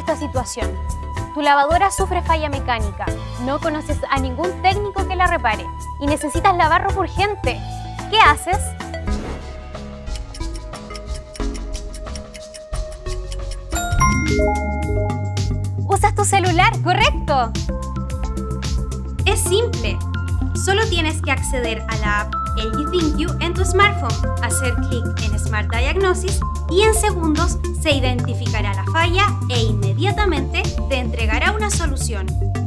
esta situación. Tu lavadora sufre falla mecánica, no conoces a ningún técnico que la repare y necesitas lavar ropa urgente. ¿Qué haces? ¿Usas tu celular? ¡Correcto! Es simple. Solo tienes que acceder a la app LG ThinQ en tu smartphone, hacer clic en Smart Diagnosis y en segundos se identificará la falla e inmediatamente te entregará una solución.